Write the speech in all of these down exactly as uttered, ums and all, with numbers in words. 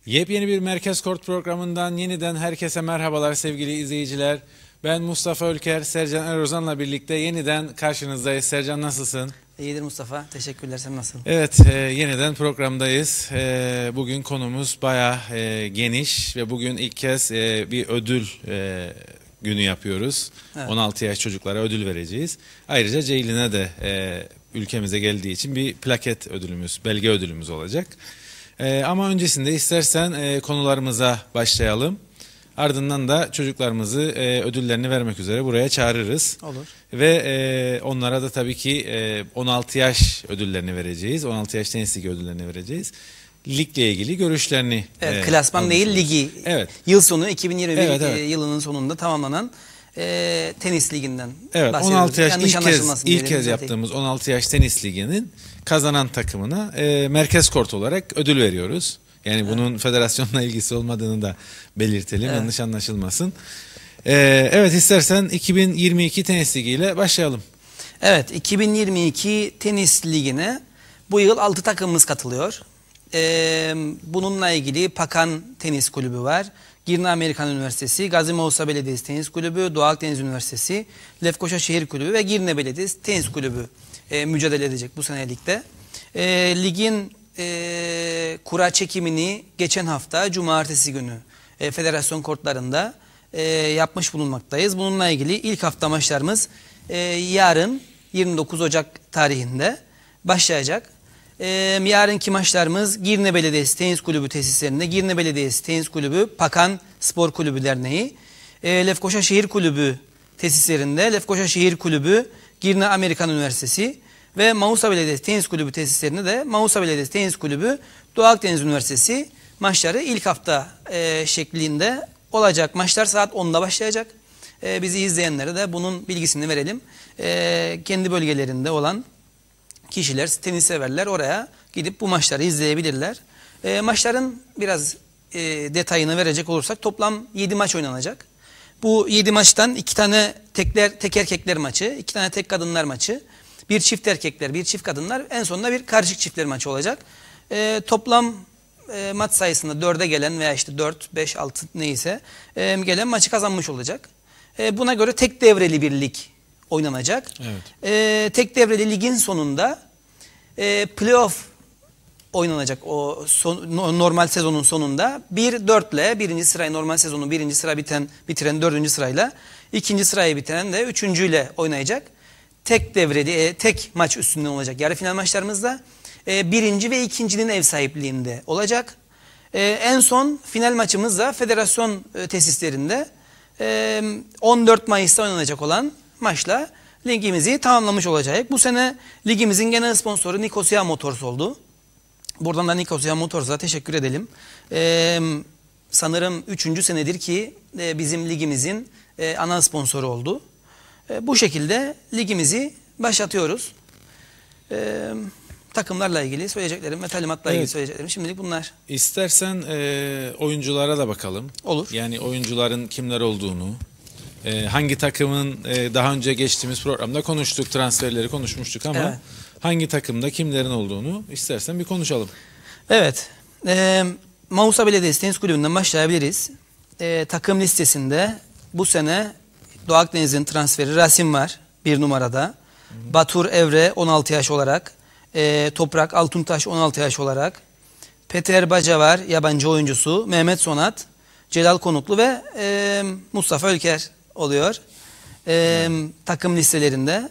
Yepyeni bir Merkez Kort programından yeniden herkese merhabalar sevgili izleyiciler. Ben Mustafa Ülker, Sercan Erozan'la birlikte yeniden karşınızdayız. Sercan nasılsın? İyidir Mustafa, teşekkürler. Sen nasılsın? Evet, e, yeniden programdayız. E, bugün konumuz bayağı e, geniş ve bugün ilk kez e, bir ödül e, günü yapıyoruz. Evet. on altı yaş çocuklara ödül vereceğiz. Ayrıca Ceylin'e de e, ülkemize geldiği için bir plaket ödülümüz, belge ödülümüz olacak. Ee, ama öncesinde istersen e, konularımıza başlayalım. Ardından da çocuklarımızı e, ödüllerini vermek üzere buraya çağırırız. Olur. Ve e, onlara da tabii ki e, on altı yaş ödüllerini vereceğiz. on altı yaş tenis ligi ödüllerini vereceğiz. Ligle ilgili görüşlerini. Evet, e, klasman değil ligi. Evet. Yıl sonu iki bin yirmi bir evet, evet. yılının sonunda tamamlanan e, tenis liginden evet, bahsediyoruz. on altı yaş ilk kez, ilk kez yaptığımız on altı yaş tenis liginin kazanan takımına e, Merkez Kort olarak ödül veriyoruz. Yani evet. bunun federasyonla ilgisi olmadığını da belirtelim, evet. yanlış anlaşılmasın. E, evet istersen iki bin yirmi iki tenis ligiyle başlayalım. Evet, iki bin yirmi iki tenis ligine bu yıl altı takımımız katılıyor. E, bununla ilgili Pakan Tenis Kulübü var. Girne Amerikan Üniversitesi, Gazi Mausa Belediyesi Tenis Kulübü, Doğu Akdeniz Üniversitesi, Lefkoşa Şehir Kulübü ve Girne Belediyesi Tenis Kulübü e, mücadele edecek bu senelikte. E, ligin e, kura çekimini geçen hafta Cumartesi günü e, federasyon kortlarında e, yapmış bulunmaktayız. Bununla ilgili ilk hafta maçlarımız e, yarın yirmi dokuz Ocak tarihinde başlayacak. Ee, yarınki maçlarımız Girne Belediyesi Tenis Kulübü tesislerinde, Girne Belediyesi Tenis Kulübü, Pakan Spor Kulübü Derneği, e, Lefkoşa Şehir Kulübü tesislerinde, Lefkoşa Şehir Kulübü, Girne Amerikan Üniversitesi ve Mausa Belediyesi Tenis Kulübü tesislerinde de Mausa Belediyesi Tenis Kulübü, Doğu Akdeniz Üniversitesi maçları ilk hafta e, şeklinde olacak. Maçlar saat onda başlayacak. E, bizi izleyenlere de bunun bilgisini verelim. E, kendi bölgelerinde olan kişiler, tenis severler oraya gidip bu maçları izleyebilirler. E, maçların biraz e, detayını verecek olursak toplam yedi maç oynanacak. Bu yedi maçtan iki tane tekler, tek erkekler maçı, iki tane tek kadınlar maçı, bir çift erkekler, bir çift kadınlar, en sonunda bir karışık çiftler maçı olacak. E, toplam e, maç sayısında dörde gelen veya işte dört, beş, altı neyse e, gelen maçı kazanmış olacak. E, buna göre tek devreli bir lig oynanacak. Evet. Ee, tek devreli ligin sonunda e, playoff oynanacak o son, normal sezonun sonunda bir dört ile birinci sırayı normal sezonu birinci sıra biten bitiren dördüncü sırayla ikinci sırayı bitiren de üçüncüyle oynayacak. Tek devreli e, tek maç üstünden olacak. Yarı final maçlarımızda e, birinci ve ikincinin ev sahipliğinde olacak. E, en son final maçımız da federasyon e, tesislerinde e, on dört Mayıs'ta oynanacak olan maçla ligimizi tamamlamış olacak. Bu sene ligimizin genel sponsoru Nicosia Motors oldu. Buradan da Nicosia Motors'a teşekkür edelim. Ee, sanırım üçüncü senedir ki e, bizim ligimizin e, ana sponsoru oldu. E, bu şekilde ligimizi başlatıyoruz. E, takımlarla ilgili söyleyeceklerim ve talimatla evet. ilgili söyleyeceklerim şimdilik bunlar. İstersen e, oyunculara da bakalım. Olur. Yani oyuncuların kimler olduğunu, Ee, hangi takımın e, daha önce geçtiğimiz programda konuştuk, transferleri konuşmuştuk ama evet. hangi takımda kimlerin olduğunu istersen bir konuşalım. Evet, e, Mausa Belediyesi Tenis Kulübü'nden başlayabiliriz. E, takım listesinde bu sene Doğu Akdeniz'in transferi Rasim var bir numarada. Hı-hı. Batur Evre on altı yaş olarak, e, Toprak Altuntaş on altı yaş olarak, Peter Baca var yabancı oyuncusu, Mehmet Sonat, Celal Konuklu ve e, Mustafa Ülker oluyor ee, takım listelerinde.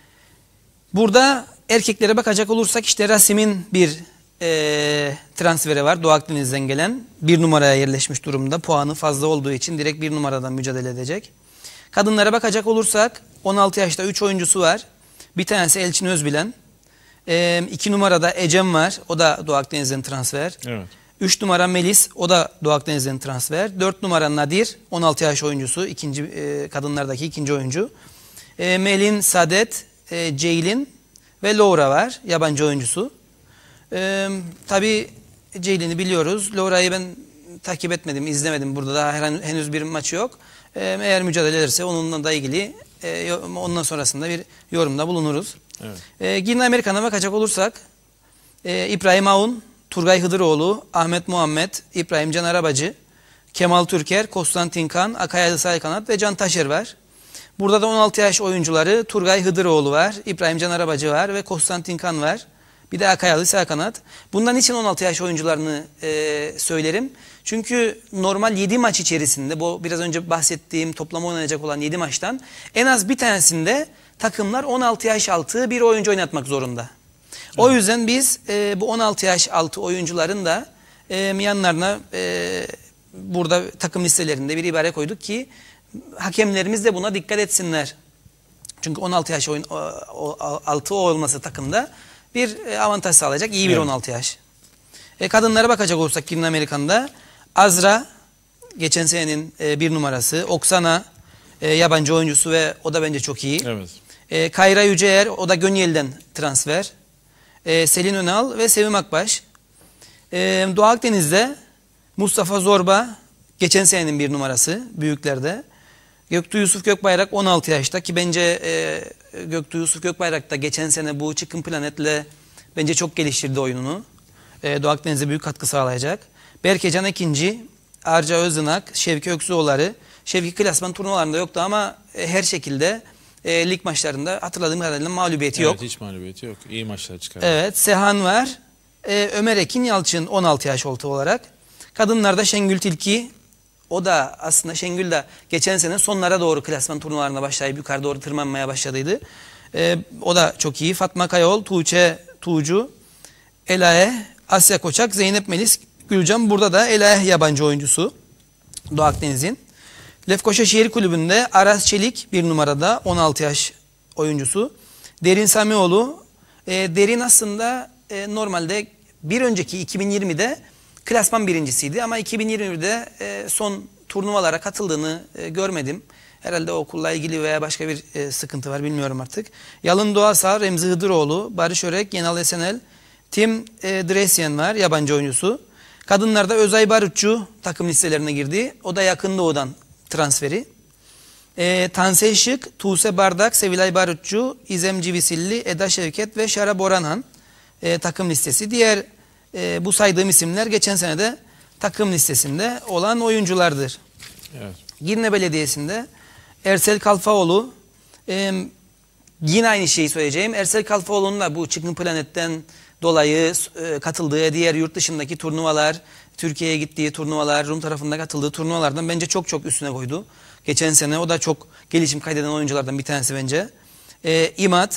Burada erkeklere bakacak olursak işte Rasim'in bir e, transferi var Doğu Akdeniz'den gelen. Bir numaraya yerleşmiş durumda. Puanı fazla olduğu için direkt bir numaradan mücadele edecek. Kadınlara bakacak olursak on altı yaşta üç oyuncusu var. Bir tanesi Elçin Özbilen. E, iki numarada Ecem var. O da Doğu Akdeniz'den transfer. Evet. üç numara Melis, o da Doğu Akdeniz'den transfer. dört numara Nadir, on altı yaş oyuncusu, ikinci e, kadınlardaki ikinci oyuncu. E, Melin, Sadet, e, Ceylin ve Laura var, yabancı oyuncusu. E, tabii Ceylin'i biliyoruz. Laura'yı ben takip etmedim, izlemedim. Burada daha henüz bir maçı yok. E, eğer mücadele ederse onunla da ilgili e, ondan sonrasında bir yorumda bulunuruz. Evet. E, Girne Amerikan'a bakacak olursak e, İbrahim Aun, Turgay Hıdıroğlu, Ahmet Muhammed, İbrahim Can Arabacı, Kemal Türker, Konstantin Kan, Akay Ali Saykanat ve Can Taşer var. Burada da on altı yaş oyuncuları Turgay Hıdıroğlu var, İbrahim Can Arabacı var ve Konstantin Kan var. Bir de Akay Ali Saykanat. Bundan için on altı yaş oyuncularını e, söylerim. Çünkü normal yedi maç içerisinde, bu biraz önce bahsettiğim toplam oynanacak olan yedi maçtan en az bir tanesinde takımlar on altı yaş altı bir oyuncu oynatmak zorunda. O yüzden biz e, bu on altı yaş altı oyuncuların da e, yanlarına e, burada takım listelerinde bir ibare koyduk ki hakemlerimiz de buna dikkat etsinler. Çünkü on altı yaş oyun, o, o, altı olması takımda bir e, avantaj sağlayacak. İyi bir evet. on altı yaş. E, kadınlara bakacak olursak Güney Amerikan'da Azra geçen senenin e, bir numarası. Oksana e, yabancı oyuncusu ve o da bence çok iyi. Evet. E, Kayra Yüceer, o da Gönyeli'den transfer. E, Selin Önal ve Sevim Akbaş. E, Doğu Akdeniz'de Mustafa Zorba geçen senenin bir numarası büyüklerde. Göktuğ Yusuf Gökbayrak on altı yaşta ki bence e, Göktuğ Yusuf Gökbayrak da geçen sene bu Chicken Planet'le bence çok geliştirdi oyununu. E, Doğu Akdeniz'e büyük katkı sağlayacak. Berkecan Ekinci, Arca Özdınak, Şevki Öksüoğulları. Şevki klasman turnuvalarında yoktu ama e, her şekilde e, lig maçlarında hatırladığım kadarıyla mağlubiyeti evet, yok. Evet, hiç mağlubiyeti yok. İyi maçlar çıkardı. Evet, Sehan var. E, Ömer Ekin Yalçın on altı yaş oldu olarak. Kadınlarda Şengül Tilki. O da aslında Şengül de geçen sene sonlara doğru klasman turnuvalarına başlayıp yukarı doğru tırmanmaya başladıydı. E, o da çok iyi. Fatma Kayol, Tuğçe Tuğcu, Elahe, Asya Koçak, Zeynep Melis, Gülcan. Burada da Elahe yabancı oyuncusu Doğu Akdeniz'in. Lefkoşa Şehir Kulübü'nde Aras Çelik bir numarada on altı yaş oyuncusu. Derin Samioğlu. E, Derin aslında e, normalde bir önceki iki bin yirmide klasman birincisiydi ama iki bin yirmide e, son turnuvalara katıldığını e, görmedim. Herhalde okulla ilgili veya başka bir e, sıkıntı var, bilmiyorum artık. Yalın Doğasar, Remzi Hıdıroğlu, Barış Örek, Yenal Esenel, Tim e, Dresyen var, yabancı oyuncusu. Kadınlarda Özay Barutçu takım listelerine girdi. O da Yakın Doğu'dan transferi. E, Tansel Şık, Tuğse Bardak, Sevilay Barutçu, İzem Civisilli, Eda Şevket ve Şara Boranhan e, takım listesi. Diğer e, bu saydığım isimler geçen sene de takım listesinde olan oyunculardır. Evet. Girne Belediyesi'nde Ersel Kalfaoğlu, e, yine aynı şeyi söyleyeceğim. Ersel Kalfaoğlu'nun da bu Chicken Planet'ten dolayı e, katıldığı diğer yurt dışındaki turnuvalar, Türkiye'ye gittiği turnuvalar, Rum tarafında katıldığı turnuvalardan bence çok çok üstüne koydu. Geçen sene o da çok gelişim kaydeden oyunculardan bir tanesi bence. E, İmat,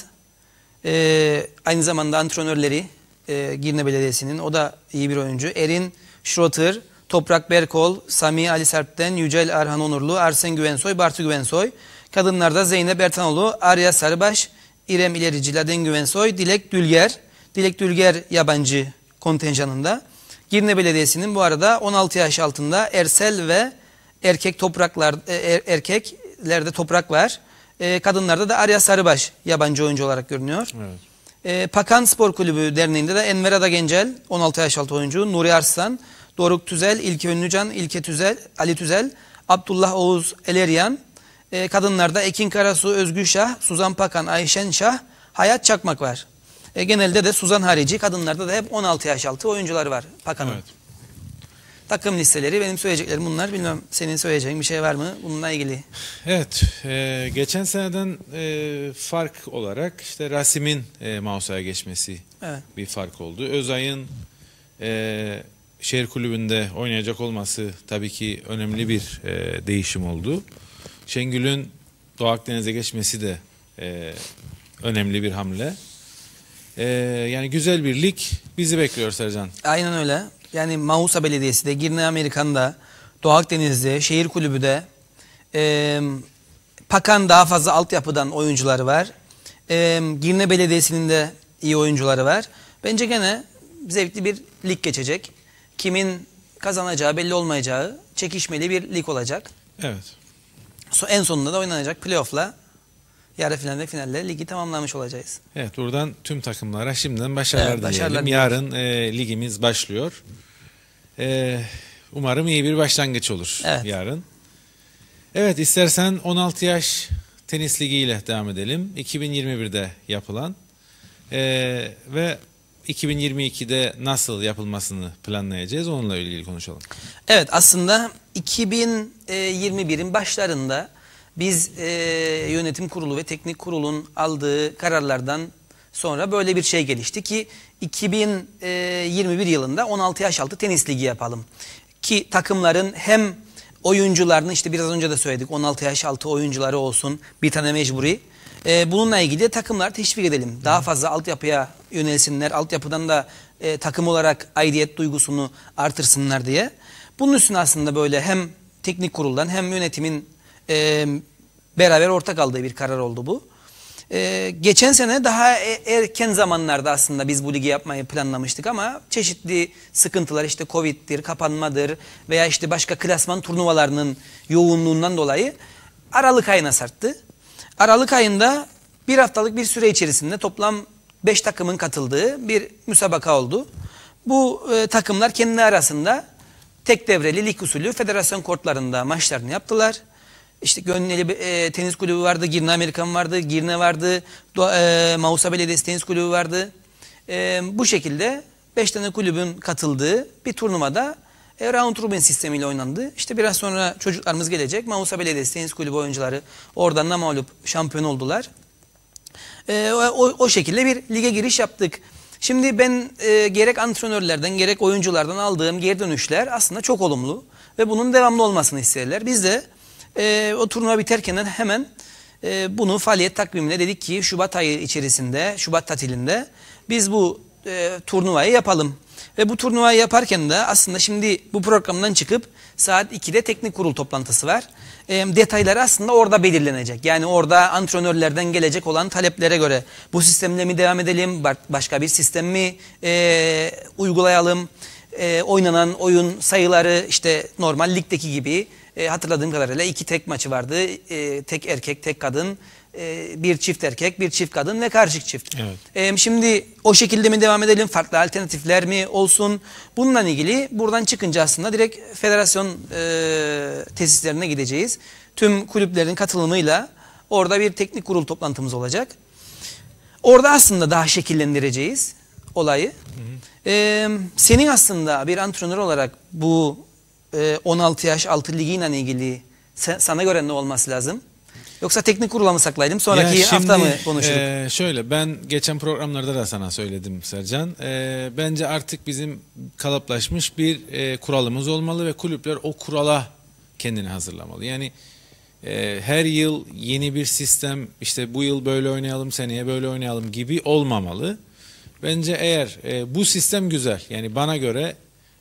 e, aynı zamanda antrenörleri e, Girne Belediyesi'nin, o da iyi bir oyuncu. Erin Schroeder, Toprak Berkol, Sami Ali Serp'ten, Yücel Arhan Onurlu, Arsen Güvensoy, Bartu Güvensoy. Kadınlarda Zeynep Ertanoğlu, Arya Sarıbaş, İrem İlerici, Laden Güvensoy, Dilek Dülger. Dilek Dülger yabancı kontenjanında. Girne Belediyesi'nin bu arada on altı yaş altında Ersel ve erkek topraklar er, erkeklerde Toprak var. E, kadınlarda da Arya Sarıbaş yabancı oyuncu olarak görünüyor. Evet. E, Pakan Spor Kulübü Derneği'nde de Enver Ada Gencel on altı yaş altı oyuncu, Nuri Arslan, Doruk Tüzel, İlke Ünlücan, İlke Tüzel, Ali Tüzel, Abdullah Oğuz Eleryan. E, kadınlarda Ekin Karasu, Özgü Şah, Suzan Pakan, Ayşen Şah, Hayat Çakmak var. E, genelde de Suzan harici kadınlarda da hep on altı yaş altı oyuncuları var Pakan'ın. Evet. Takım listeleri benim söyleyeceklerim bunlar. Bilmiyorum senin söyleyeceğin bir şey var mı bununla ilgili? Evet. E, geçen seneden e, fark olarak işte Rasim'in e, Mausa'ya geçmesi evet. bir fark oldu. Özay'ın e, şehir kulübünde oynayacak olması tabii ki önemli bir e, değişim oldu. Şengül'ün Doğu Akdeniz'e geçmesi de e, önemli bir hamle. Ee, yani güzel bir lig bizi bekliyor Sercan. Aynen öyle. Yani Mausa Belediyesi de, Girne Amerikan'da, Doğu Akdeniz'de, şehir kulübü de, e, Pakan daha fazla altyapıdan oyuncuları var. E, Girne Belediyesi'nin de iyi oyuncuları var. Bence gene zevkli bir lig geçecek. Kimin kazanacağı belli olmayacağı çekişmeli bir lig olacak. Evet. So, en sonunda da oynanacak playoff'la yarı final ve finalle ligi tamamlamış olacağız. Evet, buradan tüm takımlara şimdiden başarılar evet, dileyelim. Başarılar Yarın e, ligimiz başlıyor. E, umarım iyi bir başlangıç olur evet. yarın. Evet, istersen on altı yaş tenis ligiyle devam edelim. iki bin yirmi birde yapılan e, ve iki bin yirmi ikide nasıl yapılmasını planlayacağız, onunla ilgili konuşalım. Evet, aslında iki bin yirmi birin başlarında biz e, yönetim kurulu ve teknik kurulun aldığı kararlardan sonra böyle bir şey gelişti ki iki bin yirmi bir yılında on altı yaş altı tenis ligi yapalım. Ki takımların hem oyuncularını, işte biraz önce de söyledik, on altı yaş altı oyuncuları olsun, bir tane mecburi. E, bununla ilgili takımlar teşvik edelim. Daha fazla altyapıya yönelsinler, altyapıdan da e, takım olarak aidiyet duygusunu artırsınlar diye. Bunun üstüne aslında böyle hem teknik kuruldan hem yönetimin e, beraber ortak aldığı bir karar oldu bu. Ee, geçen sene daha erken zamanlarda aslında biz bu ligi yapmayı planlamıştık ama çeşitli sıkıntılar, işte Covid'dir, kapanmadır veya işte başka klasman turnuvalarının yoğunluğundan dolayı Aralık ayına sarktı. Aralık ayında bir haftalık bir süre içerisinde toplam beş takımın katıldığı bir müsabaka oldu. Bu e, takımlar kendi arasında tek devreli lig usulü federasyon kortlarında maçlarını yaptılar. İşte Gönleli e, Tenis Kulübü vardı, Girne Amerikan vardı, Girne vardı, e, Mausa Belediyesi Tenis Kulübü vardı. E, bu şekilde beş tane kulübün katıldığı bir turnuvada e, round robin sistemiyle oynandı. İşte biraz sonra çocuklarımız gelecek. Mausa Belediyesi Tenis Kulübü oyuncuları oradan namağlup şampiyon oldular. E, o, o şekilde bir lige giriş yaptık. Şimdi ben e, gerek antrenörlerden gerek oyunculardan aldığım geri dönüşler aslında çok olumlu ve bunun devamlı olmasını isterler. Biz de e, o turnuva biterken hemen e, bunu faaliyet takvimine dedik ki Şubat ayı içerisinde, Şubat tatilinde biz bu e, turnuvayı yapalım. Ve bu turnuvayı yaparken de aslında şimdi bu programdan çıkıp saat ikide teknik kurul toplantısı var. E, detayları aslında orada belirlenecek. Yani orada antrenörlerden gelecek olan taleplere göre bu sistemle mi devam edelim, başka bir sistem mi e, uygulayalım, e, oynanan oyun sayıları işte normal ligdeki gibi e, hatırladığım kadarıyla iki tek maçı vardı. E, tek erkek, tek kadın. Bir çift erkek, bir çift kadın ve karışık çift. Evet. Ee, şimdi o şekilde mi devam edelim? Farklı alternatifler mi olsun? Bununla ilgili buradan çıkınca aslında direkt federasyon e, tesislerine gideceğiz. Tüm kulüplerin katılımıyla orada bir teknik kurul toplantımız olacak. Orada aslında daha şekillendireceğiz olayı. Hı hı. Ee, senin aslında bir antrenör olarak bu e, on altı yaş altı ligiyle ilgili sana göre ne olması lazım? Yoksa teknik kurula mı saklayalım? Sonraki şimdi, hafta mı konuşuruz? E, şöyle, ben geçen programlarda da sana söyledim Sercan. E, bence artık bizim kalıplaşmış bir e, kuralımız olmalı ve kulüpler o kurala kendini hazırlamalı. Yani e, her yıl yeni bir sistem, işte bu yıl böyle oynayalım, seneye böyle oynayalım gibi olmamalı. Bence eğer e, bu sistem güzel, yani bana göre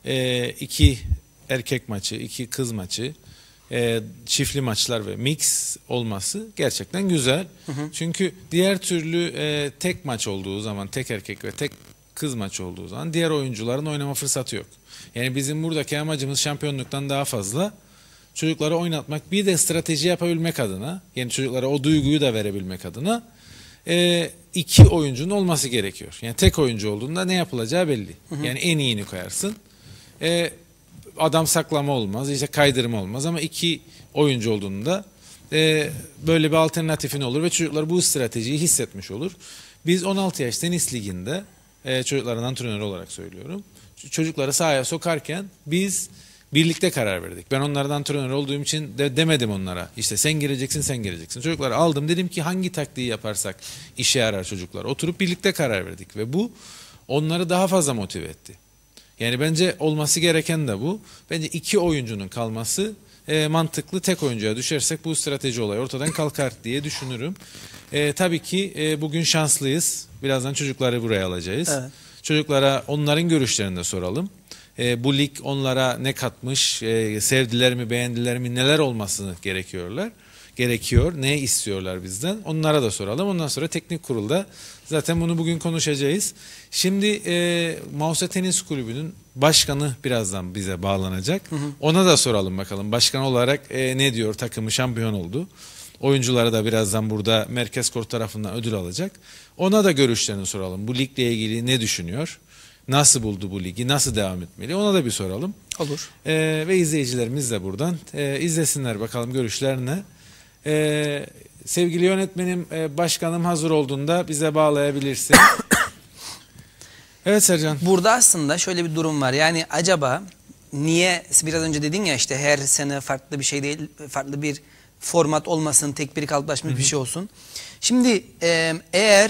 e, iki erkek maçı, iki kız maçı, E, çiftli maçlar ve mix olması gerçekten güzel. Hı hı. Çünkü diğer türlü e, tek maç olduğu zaman, tek erkek ve tek kız maç olduğu zaman diğer oyuncuların oynama fırsatı yok. Yani bizim buradaki amacımız şampiyonluktan daha fazla çocukları oynatmak, bir de strateji yapabilmek adına, yani çocuklara o duyguyu da verebilmek adına e, iki oyuncunun olması gerekiyor. Yani tek oyuncu olduğunda ne yapılacağı belli. Hı hı. Yani en iyini koyarsın. E, Adam saklama olmaz, işte kaydırma olmaz ama iki oyuncu olduğunda e, böyle bir alternatifin olur ve çocuklar bu stratejiyi hissetmiş olur. Biz on altı yaş tenis liginde e, çocukların antrenörü olarak söylüyorum. Çocukları sahaya sokarken biz birlikte karar verdik. Ben onlardan antrenör olduğum için de demedim onlara. İşte sen gireceksin, sen gireceksin. Çocukları aldım, dedim ki hangi taktiği yaparsak işe yarar çocuklar. Oturup birlikte karar verdik ve bu onları daha fazla motive etti. Yani bence olması gereken de bu. Bence iki oyuncunun kalması e, mantıklı. Tek oyuncuya düşersek bu strateji olayı ortadan kalkar diye düşünürüm. E, tabii ki e, bugün şanslıyız. Birazdan çocukları buraya alacağız. Evet. Çocuklara onların görüşlerini de soralım. E, bu lig onlara ne katmış, e, sevdiler mi, beğendiler mi, neler olmasını gerekiyorlar. Gerekiyor, ne istiyorlar bizden, onlara da soralım. Ondan sonra teknik kurulda zaten bunu bugün konuşacağız. Şimdi e, Mausa Tenis Kulübü'nün başkanı birazdan bize bağlanacak. Hı hı. Ona da soralım bakalım. Başkan olarak e, ne diyor, takımı şampiyon oldu. Oyunculara da birazdan burada Merkez Kort tarafından ödül alacak. Ona da görüşlerini soralım. Bu ligle ilgili ne düşünüyor? Nasıl buldu bu ligi? Nasıl devam etmeli? Ona da bir soralım. Olur. E, ve izleyicilerimiz de buradan e, izlesinler bakalım görüşlerine. Ee, sevgili yönetmenim, e, başkanım hazır olduğunda bize bağlayabilirsin. Evet Sercan. Burada aslında şöyle bir durum var. Yani acaba niye biraz önce dedin ya işte her sene farklı bir şey değil, farklı bir format olmasın, tek bir kalıplaşmış Hı-hı. bir şey olsun. Şimdi e, eğer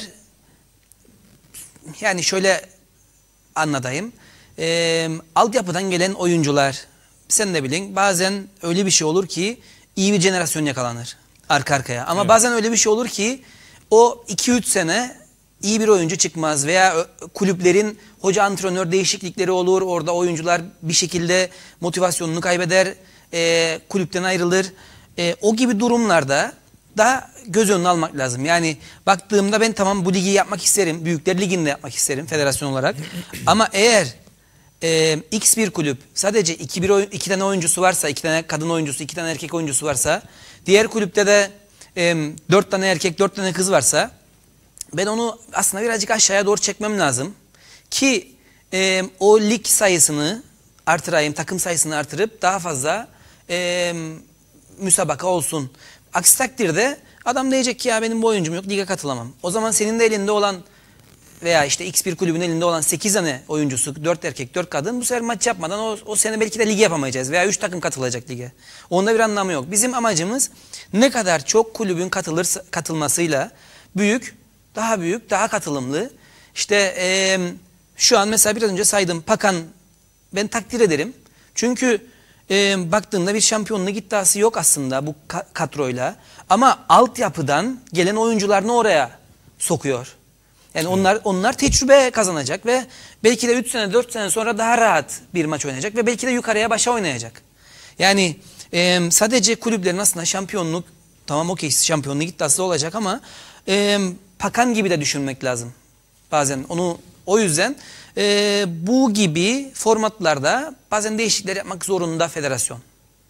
yani şöyle anlatayım. E, altyapıdan gelen oyuncular, sen de bilin, bazen öyle bir şey olur ki iyi bir jenerasyon yakalanır arka arkaya. Ama evet. bazen öyle bir şey olur ki o iki üç sene iyi bir oyuncu çıkmaz veya kulüplerin hoca antrenör değişiklikleri olur. Orada oyuncular bir şekilde motivasyonunu kaybeder, e, kulüpten ayrılır. E, o gibi durumlarda da göz önüne almak lazım. Yani baktığımda ben tamam bu ligi yapmak isterim. Büyükler Ligi'nde yapmak isterim federasyon olarak. Ama eğer e, X bir kulüp sadece iki, bir oyun, iki tane oyuncusu varsa, iki tane kadın oyuncusu, iki tane erkek oyuncusu varsa, diğer kulüpte de e, dört tane erkek, dört tane kız varsa, ben onu aslında birazcık aşağıya doğru çekmem lazım. Ki e, o lig sayısını artırayım, takım sayısını artırıp daha fazla e, müsabaka olsun. Aksi takdirde adam diyecek ki ya benim bu oyuncum yok, lige katılamam. O zaman senin de elinde olan veya işte X bir kulübün elinde olan sekiz tane oyuncusu, dört erkek, dört kadın bu sefer maç yapmadan o, o sene belki de ligi yapamayacağız veya üç takım katılacak lige. Onda bir anlamı yok. Bizim amacımız ne kadar çok kulübün katılırsa, katılmasıyla büyük, daha büyük, daha katılımlı. İşte e, şu an mesela biraz önce saydım Pakan, ben takdir ederim. Çünkü e, baktığında bir şampiyonluk iddiası yok aslında bu ka kadroyla. Ama altyapıdan gelen oyuncularını oraya sokuyor. Yani onlar onlar tecrübe kazanacak ve belki de üç sene dört sene sonra daha rahat bir maç oynayacak ve belki de yukarıya başa oynayacak. Yani e, sadece kulüplerin aslında şampiyonluk, tamam okey şampiyonluk iddiası olacak ama e, Pakan gibi de düşünmek lazım bazen. Onu o yüzden e, bu gibi formatlarda bazen değişiklikler yapmak zorunda federasyon.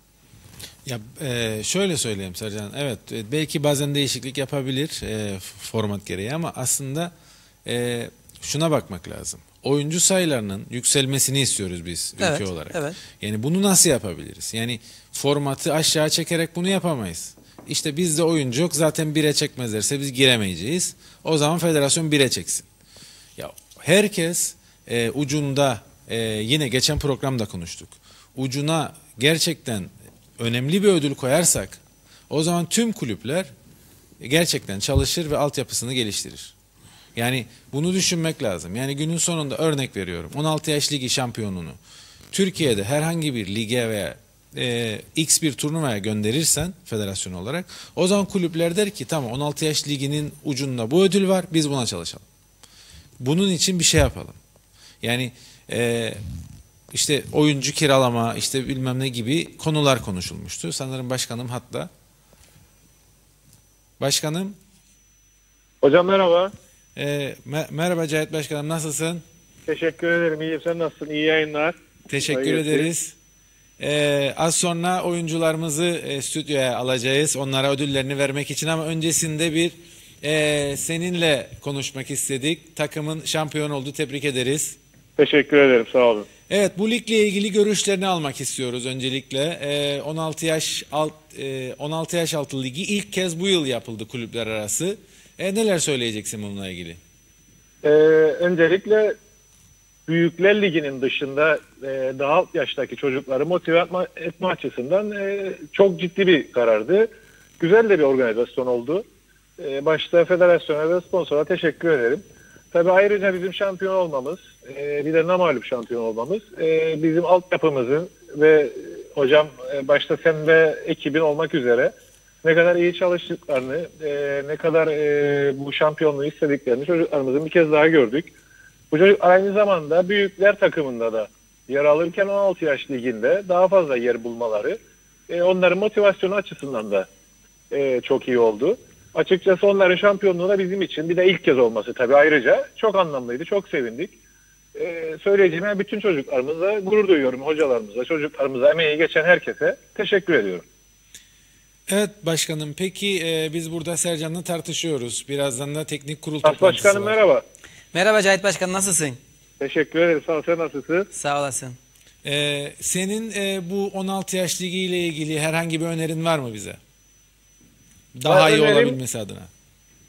Ya e, şöyle söyleyeyim Sercan. Evet belki bazen değişiklik yapabilir e, format gereği ama aslında e, şuna bakmak lazım. Oyuncu sayılarının yükselmesini istiyoruz biz ülke evet, olarak. Evet. Yani bunu nasıl yapabiliriz? Yani formatı aşağı çekerek bunu yapamayız. İşte bizde oyuncu yok zaten bire çekmezlerse biz giremeyeceğiz. O zaman federasyon bire çeksin. Ya herkes e, ucunda e, yine geçen programda konuştuk. Ucuna gerçekten önemli bir ödül koyarsak o zaman tüm kulüpler gerçekten çalışır ve altyapısını geliştirir. Yani bunu düşünmek lazım. Yani günün sonunda örnek veriyorum. on altı yaş ligi şampiyonunu Türkiye'de herhangi bir lige veya e, X bir turnuvaya gönderirsen federasyon olarak o zaman kulüpler der ki tamam on altı yaş liginin ucunda bu ödül var biz buna çalışalım. Bunun için bir şey yapalım. Yani e, işte oyuncu kiralama işte bilmem ne gibi konular konuşulmuştu. Sanırım başkanım hatta. Başkanım. Hocam merhaba. E, me merhaba Cahit Başkanım nasılsın? Teşekkür ederim. İyiyim. Sen nasılsın? İyi yayınlar. Teşekkür Hayır, ederiz. Ee, az sonra oyuncularımızı e, stüdyoya alacağız. Onlara ödüllerini vermek için ama öncesinde bir e, seninle konuşmak istedik. Takımın şampiyon oldu. Tebrik ederiz. Teşekkür ederim. Sağ olun. Evet bu ligle ilgili görüşlerini almak istiyoruz öncelikle. E, on altı yaş alt e, on altı yaş altı ligi ilk kez bu yıl yapıldı kulüpler arası. E, neler söyleyeceksin bununla ilgili? Ee, öncelikle Büyükler Ligi'nin dışında e, daha alt yaştaki çocukları motive etme, etme açısından e, çok ciddi bir karardı. Güzel de bir organizasyon oldu. E, başta federasyona ve sponsora teşekkür ederim. Tabii ayrıca bizim şampiyon olmamız, e, bir de namağlup şampiyon olmamız, e, bizim altyapımızın ve hocam e, başta sen ve ekibin olmak üzere ne kadar iyi çalıştıklarını, e, ne kadar e, bu şampiyonluğu istediklerini çocuklarımızın bir kez daha gördük. Bu çocuk aynı zamanda büyükler takımında da yer alırken on altı yaş liginde daha fazla yer bulmaları e, onların motivasyonu açısından da e, çok iyi oldu. Açıkçası onların şampiyonluğu da bizim için bir de ilk kez olması tabii ayrıca çok anlamlıydı, çok sevindik. Ee, söyleyeceğim yani bütün çocuklarımıza gurur duyuyorum, hocalarımıza, çocuklarımıza, emeği geçen herkese teşekkür ediyorum. Evet başkanım, peki e, biz burada Sercan'la tartışıyoruz. Birazdan da teknik kurul toplantısı var. Başkanım merhaba. Merhaba Cahit Başkan, nasılsın? Teşekkür ederim, sağ ol, sen nasılsın? Sağ olasın. Ee, senin e, bu on altı yaş ligi ile ilgili herhangi bir önerin var mı bize? Daha Ben iyi önerim, olabilmesi adına.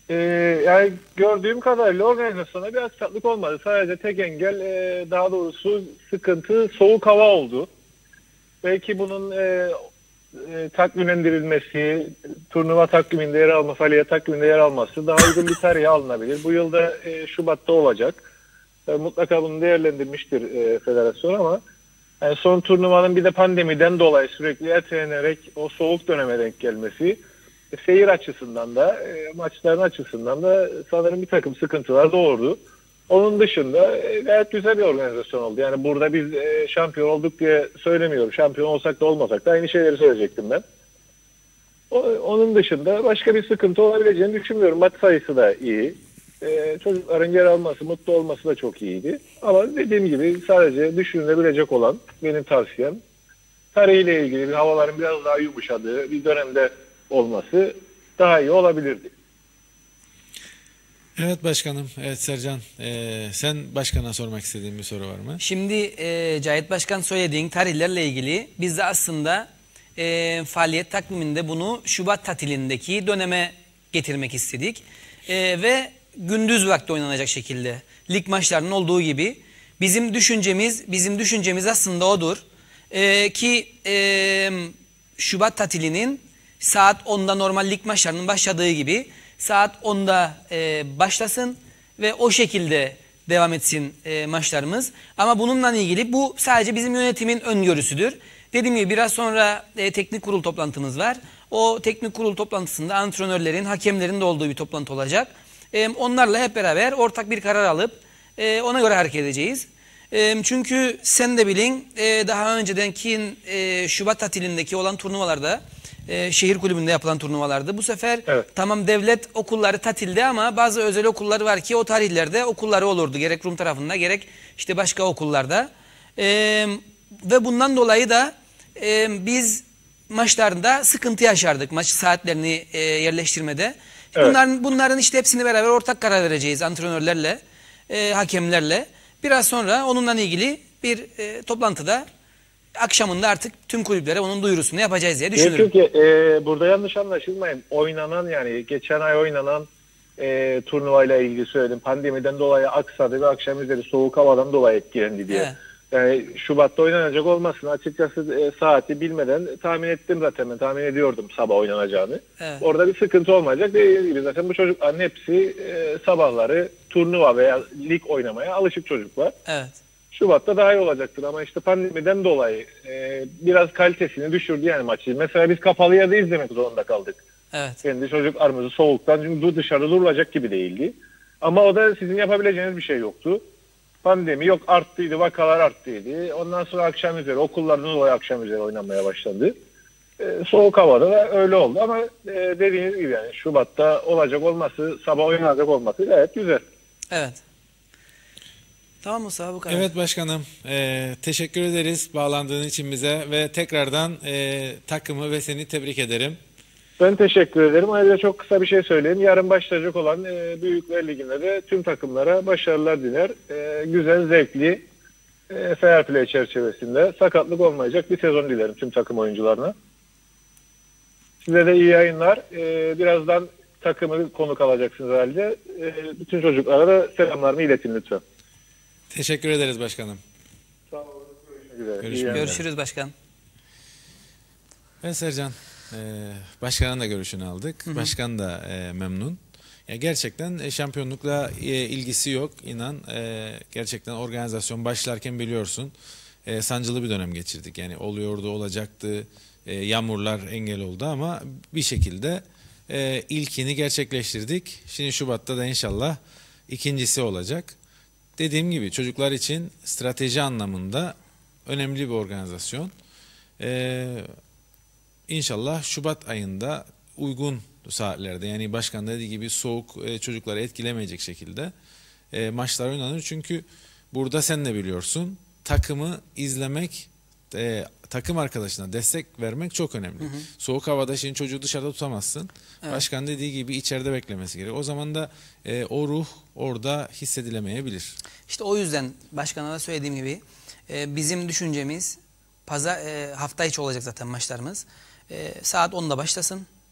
Ee, yani gördüğüm kadarıyla organizasyona bir aksaklık olmadı. Sadece tek engel, e, daha doğrusu sıkıntı soğuk hava oldu. Belki bunun e, e, takvimlendirilmesi, turnuva takviminde yer alması, Aliye takviminde yer alması daha uygun bir tarihe alınabilir. Bu yılda e, Şubat'ta olacak. E, mutlaka bunu değerlendirmiştir e, federasyon ama yani son turnuvanın bir de pandemiden dolayı sürekli ertelenerek o soğuk döneme denk gelmesi, e, seyir açısından da, e, maçların açısından da sanırım bir takım sıkıntılar doğurdu. Onun dışında e, gayet güzel bir organizasyon oldu. Yani burada biz e, şampiyon olduk diye söylemiyorum. Şampiyon olsak da olmasak da aynı şeyleri söyleyecektim ben. O, onun dışında başka bir sıkıntı olabileceğini düşünmüyorum. Maç sayısı da iyi. E, çocukların yer alması, mutlu olması da çok iyiydi. Ama dediğim gibi sadece düşünülebilecek olan benim tavsiyem tarihiyle ilgili bir havaların biraz daha yumuşadığı bir dönemde olması daha iyi olabilirdi. Evet başkanım. Evet Sercan. Ee, sen başkana sormak istediğin bir soru var mı? Şimdi e, Cahit Başkan söylediğin tarihlerle ilgili biz de aslında e, faaliyet takviminde bunu Şubat tatilindeki döneme getirmek istedik. E, ve gündüz vakti oynanacak şekilde lig maçlarının olduğu gibi bizim düşüncemiz bizim düşüncemiz aslında odur. E, ki e, Şubat tatilinin saat onda normal lig maçlarının başladığı gibi saat onda e, başlasın ve o şekilde devam etsin e, maçlarımız. Ama bununla ilgili bu sadece bizim yönetimin öngörüsüdür. Dediğim gibi biraz sonra e, teknik kurul toplantımız var. O teknik kurul toplantısında antrenörlerin, hakemlerin de olduğu bir toplantı olacak. E, onlarla hep beraber ortak bir karar alıp e, ona göre hareket edeceğiz. E, çünkü sen de bilin e, daha öncedenki e, Şubat tatilindeki olan turnuvalarda, e, şehir kulübünde yapılan turnuvalarda bu sefer evet. Tamam devlet okulları tatilde ama bazı özel okullar var ki o tarihlerde okulları olurdu. Gerek Rum tarafında gerek işte başka okullarda. E, ve bundan dolayı da e, biz maçlarında sıkıntı yaşardık maç saatlerini e, yerleştirmede. Evet. Bunların, bunların işte hepsini beraber ortak karar vereceğiz antrenörlerle, e, hakemlerle. Biraz sonra onunla ilgili bir e, toplantıda akşamında artık tüm kulüplere onun duyurusunu yapacağız diye düşünüyorum. Çünkü e, burada yanlış anlaşılmayın. Oynanan yani geçen ay oynanan e, turnuvayla ilgili söyledim. Pandemiden dolayı aksadı ve akşam üzeri soğuk havadan dolayı etkilendi diye. Evet. Yani Şubat'ta oynanacak olmasın. Açıkçası e, saati bilmeden tahmin ettim zaten. Ben tahmin ediyordum sabah oynanacağını. Evet. Orada bir sıkıntı olmayacak. Dediğim gibi zaten bu çocukların hepsi e, sabahları turnuva veya lig oynamaya alışık çocuklar. Evet. Şubat'ta daha iyi olacaktır ama işte pandemiden dolayı e, biraz kalitesini düşürdü yani maçı. Mesela biz kapalı yerde izlemek zorunda kaldık. Evet. Kendi çocuklarımızı soğuktan çünkü dışarıda durulacak gibi değildi. Ama o da sizin yapabileceğiniz bir şey yoktu. Pandemi yok arttıydı, vakalar arttıydı. Ondan sonra akşam üzeri okullardan dolayı akşam üzeri oynanmaya başladı. E, soğuk havada da öyle oldu ama e, dediğiniz gibi yani Şubat'ta olacak olması, sabah oynanacak olması gayet güzel. Evet. Tamam Musa bu kadar. Evet başkanım. Ee, teşekkür ederiz bağlandığın için bize ve tekrardan e, takımı ve seni tebrik ederim. Ben teşekkür ederim. Ayrıca çok kısa bir şey söyleyeyim. Yarın başlayacak olan e, Büyükler Ligi'nde de tüm takımlara başarılar diler. E, güzel, zevkli, e, fair play çerçevesinde sakatlık olmayacak bir sezon dilerim tüm takım oyuncularına. Size de iyi yayınlar. E, birazdan takımı konuk alacaksınız herhalde. E, bütün çocuklara da selamlarımı iletin lütfen. Teşekkür ederiz başkanım. Sağ olun. Görüşmek üzere. Görüşmek İyi yayınlar. Görüşürüz başkan. Ben Sercan. E, başkanın da görüşünü aldık. Hı hı. Başkan da e, memnun. Ya gerçekten e, şampiyonlukla e, ilgisi yok. İnan e, gerçekten organizasyon başlarken biliyorsun e, sancılı bir dönem geçirdik. Yani oluyordu, olacaktı. E, yağmurlar engel oldu ama bir şekilde e, ilkini gerçekleştirdik. Şimdi Şubat'ta da inşallah ikincisi olacak. Dediğim gibi çocuklar için strateji anlamında önemli bir organizasyon. Ee, İnşallah Şubat ayında uygun saatlerde yani başkan dediği gibi soğuk e, çocukları etkilemeyecek şekilde e, maçlar oynanır. Çünkü burada sen de biliyorsun takımı izlemek, e, takım arkadaşına destek vermek çok önemli. Hı hı. Soğuk havada şimdi çocuğu dışarıda tutamazsın. Evet. Başkan dediği gibi içeride beklemesi gerekiyor. O zaman da e, o ruh orada hissedilemeyebilir. İşte o yüzden başkana da söylediğim gibi e, bizim düşüncemiz pazar, e, hafta içi olacak zaten maçlarımız. E, saat onda başlasın.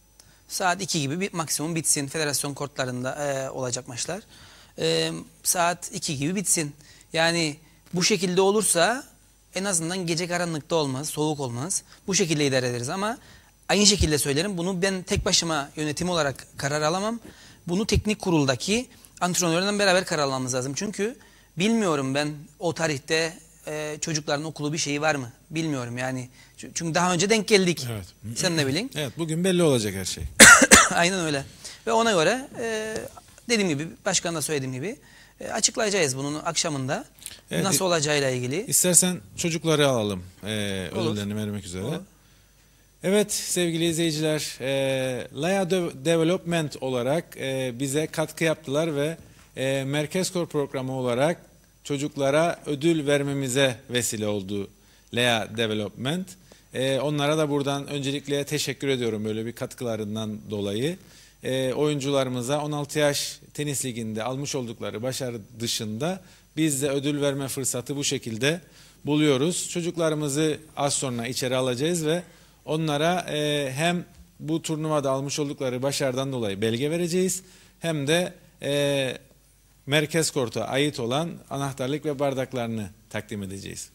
Saat iki gibi bir maksimum bitsin. Federasyon kortlarında e, olacak maçlar. E, saat iki gibi bitsin. Yani bu şekilde olursa en azından gece karanlıkta olmaz, soğuk olmaz. Bu şekilde idare ederiz ama aynı şekilde söylerim. Bunu ben tek başıma yönetim olarak karar alamam. Bunu teknik kuruldaki antrenörlerle beraber karar almamız lazım. Çünkü bilmiyorum ben o tarihte e, çocukların okulu bir şeyi var mı? Bilmiyorum yani. Çünkü daha önce denk geldik. Evet. Sen ne bilin? Evet, bugün belli olacak her şey. Aynen öyle. Ve ona göre e, dediğim gibi, başkan da söylediğim gibi e, açıklayacağız bunun akşamında. Evet, nasıl olacağıyla ilgili. İstersen çocukları alalım e, ödüllerini vermek üzere. Olur. Evet sevgili izleyiciler, e, Laya Development olarak e, bize katkı yaptılar ve e, Merkezkor programı olarak çocuklara ödül vermemize vesile oldu Laya Development. E, onlara da buradan öncelikle teşekkür ediyorum böyle bir katkılarından dolayı. E, oyuncularımıza on altı yaş tenis liginde almış oldukları başarı dışında biz de ödül verme fırsatı bu şekilde buluyoruz. Çocuklarımızı az sonra içeri alacağız ve onlara e, hem bu turnuvada almış oldukları başarıdan dolayı belge vereceğiz hem de e, merkez korta ait olan anahtarlık ve bardaklarını takdim edeceğiz.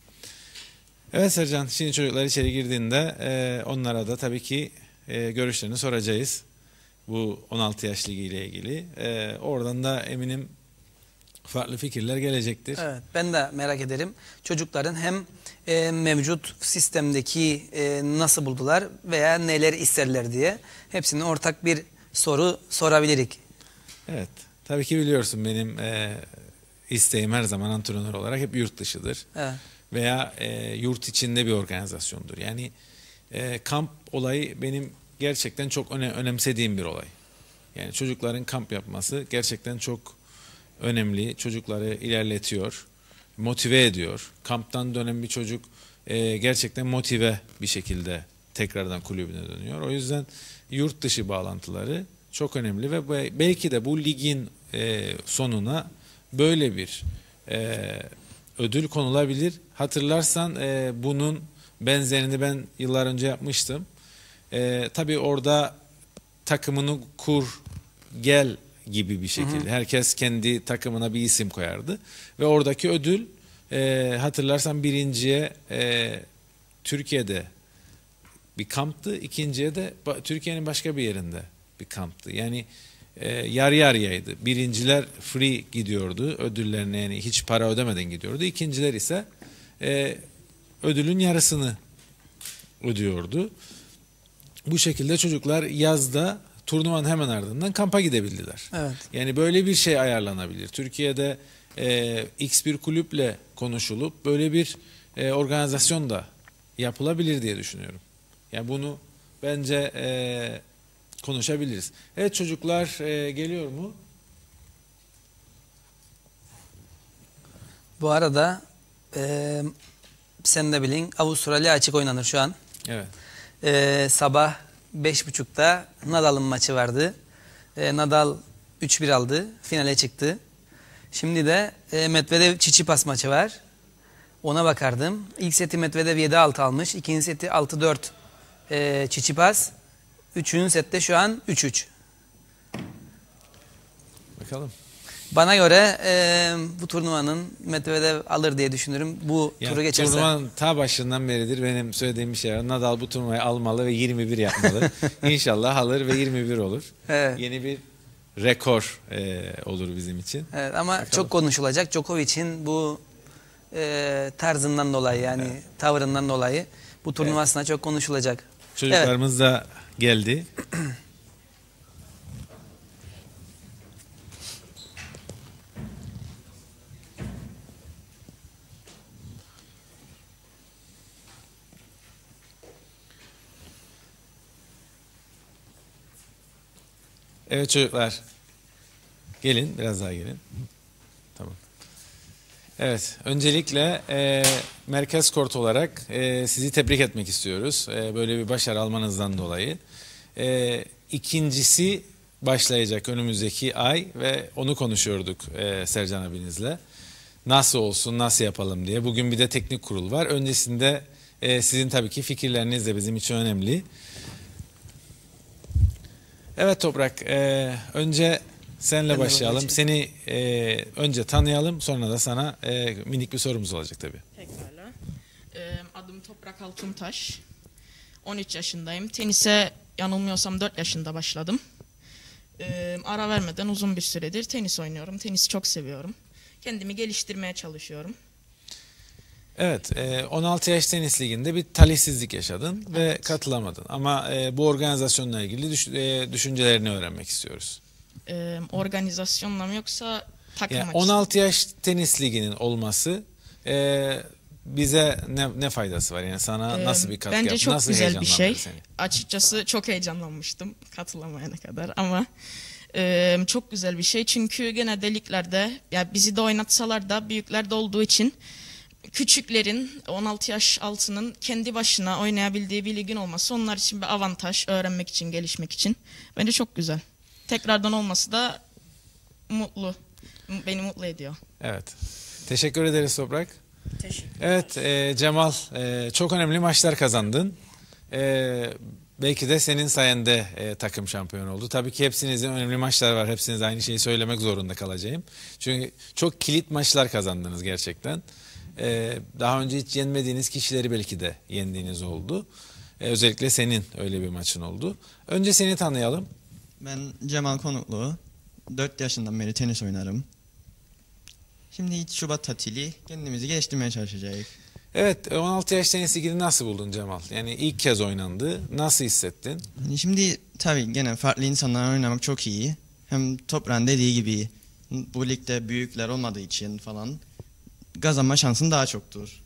Evet Sercan, şimdi çocuklar içeri girdiğinde e, onlara da tabii ki e, görüşlerini soracağız. Bu on altı yaş ligi ile ilgili. E, oradan da eminim farklı fikirler gelecektir. Evet, ben de merak ederim. Çocukların hem e, mevcut sistemdeki e, nasıl buldular veya neler isterler diye hepsine ortak bir soru sorabilirik. Evet, tabii ki biliyorsun benim e, isteğim her zaman antrenör olarak hep yurt dışıdır. Evet. Veya e, yurt içinde bir organizasyondur. Yani e, kamp olayı benim gerçekten çok öne, önemsediğim bir olay. Yani çocukların kamp yapması gerçekten çok önemli. Çocukları ilerletiyor, motive ediyor. Kamptan dönen bir çocuk e, gerçekten motive bir şekilde tekrardan kulübüne dönüyor. O yüzden yurt dışı bağlantıları çok önemli ve belki de bu ligin e, sonuna böyle bir e, ödül konulabilir. Hatırlarsan e, bunun benzerini ben yıllar önce yapmıştım. E, tabii orada takımını kur, gel gibi bir şekilde. Hı hı. Herkes kendi takımına bir isim koyardı. Ve oradaki ödül e, hatırlarsan birinciye e, Türkiye'de bir kamptı. İkinciye de Türkiye'nin başka bir yerinde bir kamptı. Yani e, yarı yarıyaydı. Birinciler free gidiyordu. Ödüllerine yani hiç para ödemeden gidiyordu. İkinciler ise e, ödülün yarısını ödüyordu. Bu şekilde çocuklar yazda turnuvanın hemen ardından kampa gidebildiler. Evet. Yani böyle bir şey ayarlanabilir. Türkiye'de e, X bir kulüple konuşulup böyle bir e, organizasyon da yapılabilir diye düşünüyorum. Yani bunu bence e, konuşabiliriz. Evet çocuklar e, geliyor mu? Bu arada e, sen de bilin Avustralya açık oynanır şu an. Evet. E, sabah beş buçukta Nadal'ın maçı vardı. E, Nadal üç bir aldı. Finale çıktı. Şimdi de e, Medvedev Tsitsipas maçı var. Ona bakardım. İlk seti Medvedev yedi altı almış. İkinci seti altı dört e, Tsitsipas. Üçüncü sette şu an üç üç. Bakalım. Bana göre e, bu turnuvanın Medvedev alır diye düşünürüm. Bu Ya, turu geçerse. Turnuvanın ta başından beridir benim söylediğim bir şey var. Nadal bu turnuvayı almalı ve yirmi bir yapmalı. İnşallah alır ve yirmi bir olur. Evet. Yeni bir rekor e, olur bizim için. Evet, ama Bakalım. çok konuşulacak. Djokovic'in bu e, tarzından dolayı yani evet. tavrından dolayı bu turnuvasına evet. çok konuşulacak. Çocuklarımız evet. da geldi. Evet çocuklar. Gelin biraz daha gelin. Tamam. Evet öncelikle e, merkez kort olarak e, sizi tebrik etmek istiyoruz. E, böyle bir başarı almanızdan dolayı. E, ikincisi başlayacak önümüzdeki ay ve onu konuşuyorduk e, Sercan abinizle. Nasıl olsun, nasıl yapalım diye. Bugün bir de teknik kurul var. Öncesinde e, sizin tabii ki fikirleriniz de bizim için önemli. Evet Toprak, e, önce seninle Ben de başlayalım. başlayayım. Seni e, önce tanıyalım, sonra da sana e, minik bir sorumuz olacak tabii. Pekala. Ee, adım Toprak Altuntaş. on üç yaşındayım. Tenise yanılmıyorsam dört yaşında başladım. Ee, ara vermeden uzun bir süredir tenis oynuyorum. Tenisi çok seviyorum. Kendimi geliştirmeye çalışıyorum. Evet, e, on altı yaş tenis liginde bir talihsizlik yaşadın ve katılamadın. Ama e, bu organizasyonla ilgili düş- e, düşüncelerini öğrenmek istiyoruz. Ee, organizasyonla mı yoksa takım Yani açısından? on altı yaş tenis liginin olması e, bize ne, ne faydası var? Yani sana Ee, nasıl bir katkı Bence yaptı? çok Nasıl güzel bir heyecanlandırdı şey. seni? Açıkçası çok heyecanlanmıştım katılamayana kadar ama e, çok güzel bir şey. Çünkü genelde liglerde ya bizi de oynatsalar da büyüklerde olduğu için küçüklerin on altı yaş altının kendi başına oynayabildiği bir ligin olması onlar için bir avantaj, öğrenmek için, gelişmek için. Bence çok güzel. Tekrardan olması da mutlu. Beni mutlu ediyor. Evet. Teşekkür ederiz Toprak. Teşekkür. Evet e, Cemal, e, çok önemli maçlar kazandın. E, belki de senin sayende e, takım şampiyon oldu. Tabii ki hepsinizin önemli maçlar var. Hepsiniz aynı şeyi söylemek zorunda kalacağım. Çünkü çok kilit maçlar kazandınız gerçekten. E, daha önce hiç yenmediğiniz kişileri belki de yendiğiniz oldu. E, özellikle senin öyle bir maçın oldu. Önce seni tanıyalım. Ben Cemal Konuklu. dört yaşından beri tenis oynarım. Şimdi ilk Şubat tatili kendimizi geliştirmeye çalışacağız. Evet, on altı yaş tenis ligini nasıl buldun Cemal? Yani ilk kez oynandı. Nasıl hissettin? Yani şimdi tabii gene farklı insanlarla oynamak çok iyi. Hem Toprağın dediği gibi bu ligde büyükler olmadığı için falan kazanma şansın daha çoktur.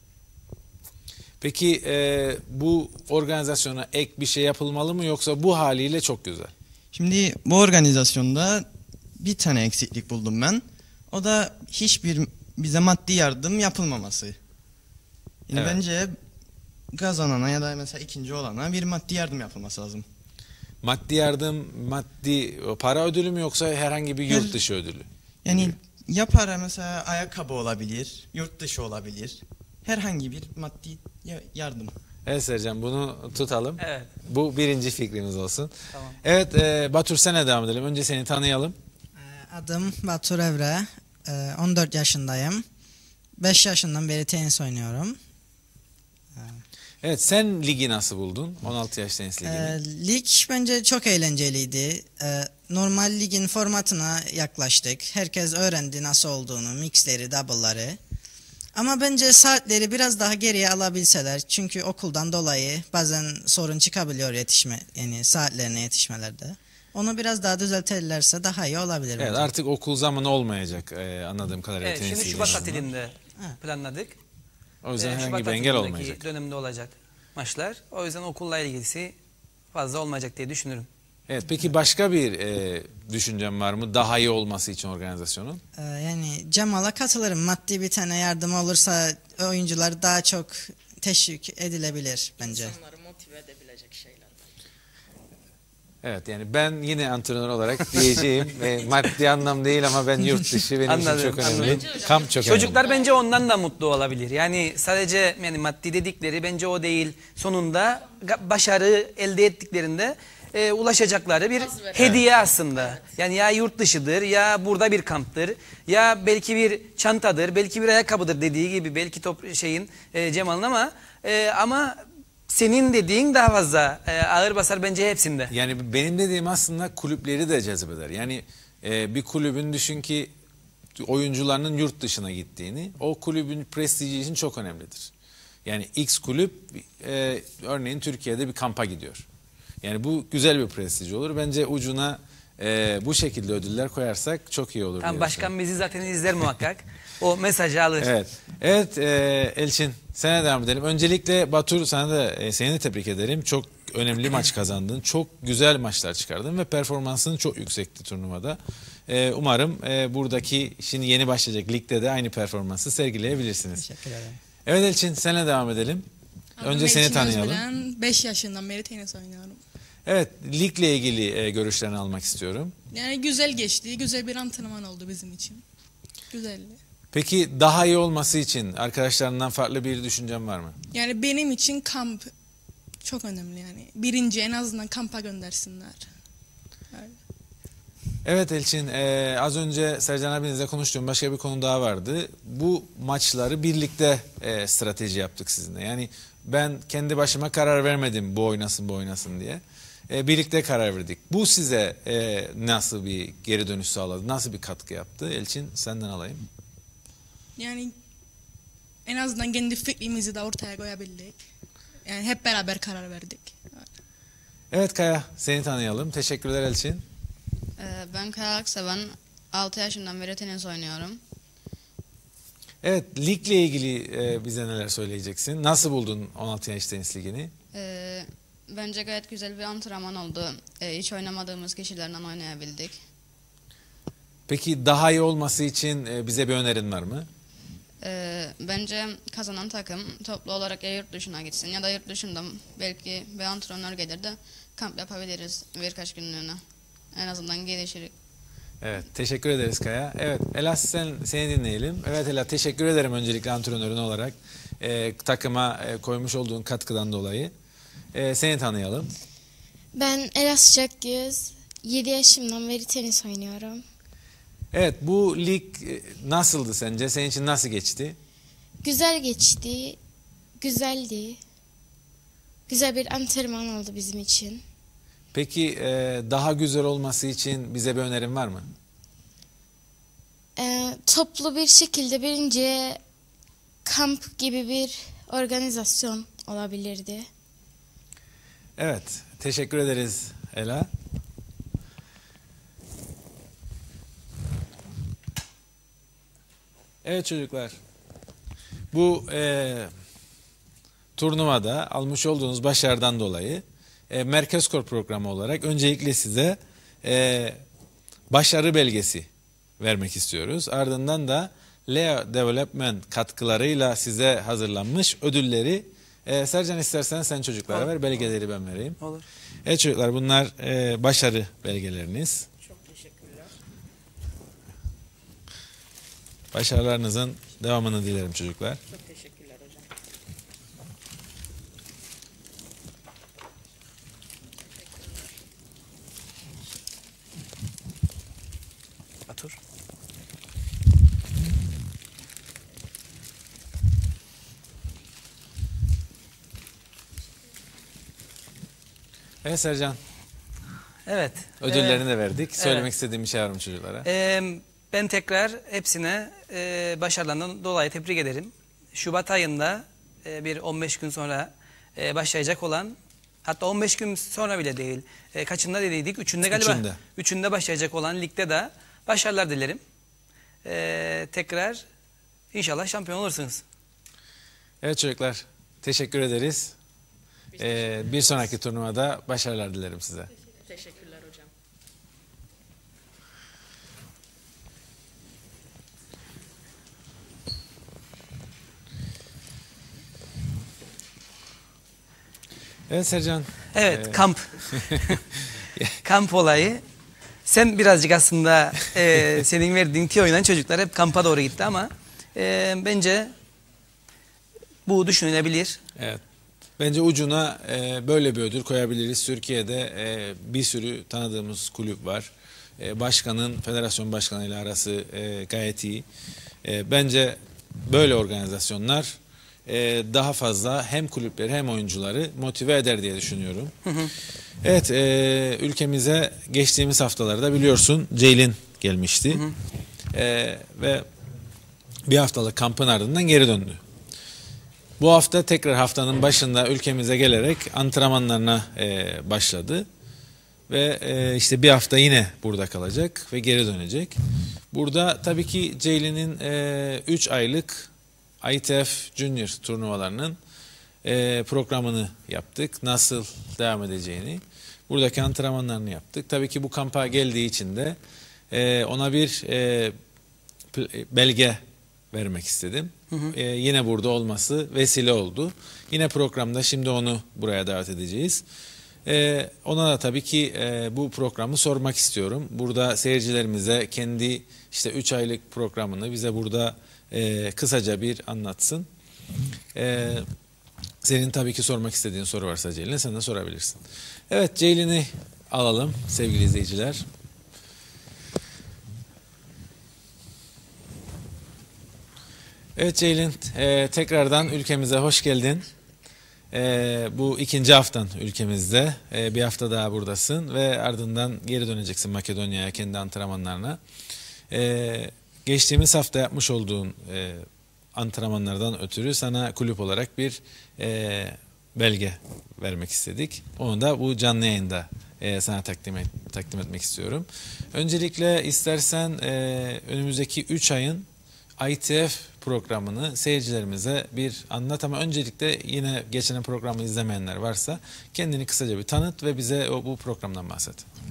Peki e, bu organizasyona ek bir şey yapılmalı mı yoksa bu haliyle çok güzel? Şimdi bu organizasyonda bir tane eksiklik buldum ben. O da hiçbir bize maddi yardım yapılmaması. Yani Evet. bence kazanana ya da mesela ikinci olana bir maddi yardım yapılması lazım. Maddi yardım, maddi para ödülü mü yoksa herhangi bir yurt dışı ödülü? Yani ya para mesela ayakkabı olabilir, yurt dışı olabilir. Herhangi bir maddi ya- yardım. Evet Sercan, bunu tutalım. Evet. Bu birinci fikrimiz olsun. Tamam. Evet e, Batur, sana devam edelim. Önce seni tanıyalım. Adım Batur Evre, Ee, on dört yaşındayım. beş yaşından beri tenis oynuyorum. Evet, sen ligi nasıl buldun? on altı yaş tenis ligini. Ee, lig bence çok eğlenceliydi. Ee, normal ligin formatına yaklaştık. Herkes öğrendi nasıl olduğunu, mixleri, double'ları. Ama bence saatleri biraz daha geriye alabilseler. Çünkü okuldan dolayı bazen sorun çıkabiliyor yetişme, yani saatlerine yetişmelerde. Onu biraz daha düzeltirlerse daha iyi olabilir. Evet, bence. artık okul zamanı olmayacak e, anladığım kadarıyla Evet, tenis şimdi liginin Şubat sonunda. tatilinde planladık. O yüzden Ee, herhangi Şubat bir engel tatilindeki olmayacak. dönemde olacak maçlar. O yüzden okulla ilgisi fazla olmayacak diye düşünürüm. Evet, peki başka bir e, düşüncem var mı daha iyi olması için organizasyonun? Ee, yani Cemal'a katılırım. Maddi bir tane yardım olursa oyuncular daha çok teşvik edilebilir bence. İnsanları motive edebilecek şeyler. Evet, yani ben yine antrenör olarak diyeceğim e, maddi anlam değil ama ben yurt dışı benim Anladım, için çok önemli. anladım. Kamp çok Çocuklar bence ondan da mutlu olabilir. Yani sadece yani maddi dedikleri bence o değil. Sonunda ga- başarı elde ettiklerinde e, ulaşacakları bir Haz veren. hediye aslında. Yani ya yurt dışıdır ya burada bir kamptır ya belki bir çantadır belki bir ayakkabıdır dediği gibi belki top şeyin e, Cemal'ın ama e, ama senin dediğin daha fazla e, ağır basar bence hepsinde. Yani benim dediğim aslında kulüpleri de cezbeder. Yani e, bir kulübün düşün ki oyuncularının yurt dışına gittiğini, o kulübün prestiji için çok önemlidir. Yani X kulüp e, örneğin Türkiye'de bir kampa gidiyor. Yani bu güzel bir prestij olur. Bence ucuna e, bu şekilde ödüller koyarsak çok iyi olur. Tamam, diye başkan bizi zaten izler muhakkak. O mesajı alır. Evet. Evet e, Elçin, sana devam edelim. Öncelikle Batur, sana da e, seni de tebrik ederim. Çok önemli maç kazandın. Çok güzel maçlar çıkardın ve performansın çok yüksekti turnuvada. E, umarım e, buradaki şimdi yeni başlayacak ligde de aynı performansı sergileyebilirsiniz. Teşekkür ederim. Evet Elçin, sana devam edelim. Adım Önce seni Elçin tanıyalım. Özbilen, beş yaşından beri tenis oynuyorum. Evet, ligle ilgili e, görüşlerini almak istiyorum. Yani güzel geçti, güzel bir antrenman oldu bizim için. Güzeldi. Peki daha iyi olması için arkadaşlarından farklı bir düşüncen var mı? Yani benim için kamp çok önemli yani. Birinci en azından kampa göndersinler. Öyle. Evet Elçin, e, az önce Sercan abinizle konuştuğum başka bir konu daha vardı. Bu maçları birlikte e, strateji yaptık sizinle. Yani ben kendi başıma karar vermedim bu oynasın bu oynasın diye. E, birlikte karar verdik. Bu size e, nasıl bir geri dönüş sağladı? Nasıl bir katkı yaptı? Elçin senden alayım. Yani en azından kendi fikrimizi de ortaya koyabildik. Yani hep beraber karar verdik. Öyle. Evet Kaya, seni tanıyalım. Teşekkürler Elçin. Ee, Ben Kaya Akseven, altı yaşından beri tenis oynuyorum. Evet, ligle ilgili e, bize neler söyleyeceksin? Nasıl buldun on altı yaş tenis ligini? Ee, Bence gayet güzel bir antrenman oldu. Ee, hiç oynamadığımız kişilerle oynayabildik. Peki daha iyi olması için e, bize bir önerin var mı? Ee, Bence kazanan takım toplu olarak ya yurt dışına gitsin ya da yurt dışında belki bir antrenör gelir de kamp yapabiliriz birkaç günlüğüne. En azından gelişir. Evet, teşekkür ederiz Kaya. Evet, Ela sen, seni dinleyelim. Evet Ela, teşekkür ederim öncelikle antrenörün olarak. E, takıma e, koymuş olduğun katkıdan dolayı. E, seni tanıyalım. Ben Ela Sıcakgöz, yedi yaşımdan beri tenis oynuyorum. Evet, bu lig e, nasıldı sence? Senin için nasıl geçti? Güzel geçti, güzeldi. Güzel bir antrenman oldu bizim için. Peki e, daha güzel olması için bize bir önerin var mı? Ee, toplu bir şekilde birinci kamp gibi bir organizasyon olabilirdi. Evet, teşekkür ederiz Ela. Evet çocuklar, bu e, turnuvada almış olduğunuz başarıdan dolayı e, Merkezkor programı olarak öncelikle size e, başarı belgesi vermek istiyoruz. Ardından da Leo Development katkılarıyla size hazırlanmış ödülleri e, Sercan istersen sen çocuklara Olur. ver, belgeleri ben vereyim. Olur. Evet çocuklar, bunlar e, başarı belgeleriniz. Çok teşekkürler. Başarılarınızın devamını dilerim çocuklar. Çok teşekkürler hocam. Otur. Evet Sercan, Evet. ödüllerini e, de verdik. Söylemek evet. istediğim bir şey var mı çocuklara? e, ben tekrar hepsine e, başarılarından dolayı tebrik ederim. Şubat ayında e, bir on beş gün sonra e, başlayacak olan, hatta on beş gün sonra bile değil, e, kaçında dediydik? Üçünde galiba. Üçünde. Üçünde başlayacak olan ligde de başarılar dilerim. E, tekrar inşallah şampiyon olursunuz. Evet çocuklar, teşekkür ederiz. Ee, bir sonraki turnuvada başarılar dilerim size. Teşekkürler hocam. Evet Sercan. Evet, Ee, kamp. Kamp olayı. Sen birazcık aslında e, senin verdiğin tiyoyla çocuklar hep kampa doğru gitti ama e, bence bu düşünülebilir. Evet. Bence ucuna e, böyle bir ödül koyabiliriz. Türkiye'de e, bir sürü tanıdığımız kulüp var. E, başkanın federasyon başkanıyla arası e, gayet iyi. E, bence böyle organizasyonlar e, daha fazla hem kulüpleri hem oyuncuları motive eder diye düşünüyorum. Hı hı. Evet, e, ülkemize geçtiğimiz haftalarda biliyorsun Ceylin gelmişti. Hı hı. E, ve bir haftalık kampın ardından geri döndü. Bu hafta tekrar haftanın başında ülkemize gelerek antrenmanlarına e, başladı. Ve e, işte bir hafta yine burada kalacak ve geri dönecek. Burada tabii ki Ceylin'in üç aylık I T F Junior turnuvalarının e, programını yaptık. Nasıl devam edeceğini. Buradaki antrenmanlarını yaptık. Tabii ki bu kampa geldiği için de e, ona bir e, belge vermek istedim. Hı hı. Ee, yine burada olması vesile oldu. Yine programda şimdi onu buraya davet edeceğiz. Ee, ona da tabii ki e, bu programı sormak istiyorum. Burada seyircilerimize kendi işte üç aylık programını bize burada e, kısaca bir anlatsın. Ee, senin tabii ki sormak istediğin soru varsa Ceylin'e sen de sorabilirsin. Evet, Ceylin'i alalım sevgili izleyiciler. Evet Ceylin, e, tekrardan ülkemize hoş geldin. E, bu ikinci haftan ülkemizde. E, bir hafta daha buradasın ve ardından geri döneceksin Makedonya'ya, kendi antrenmanlarına. E, geçtiğimiz hafta yapmış olduğun e, antrenmanlardan ötürü sana kulüp olarak bir e, belge vermek istedik. Onu da bu canlı yayında e, sana takdim, et, takdim etmek istiyorum. Öncelikle istersen e, önümüzdeki üç ayın I T F programını seyircilerimize bir anlat, ama öncelikle yine geçen programı izlemeyenler varsa kendini kısaca bir tanıt ve bize o, bu programdan bahset.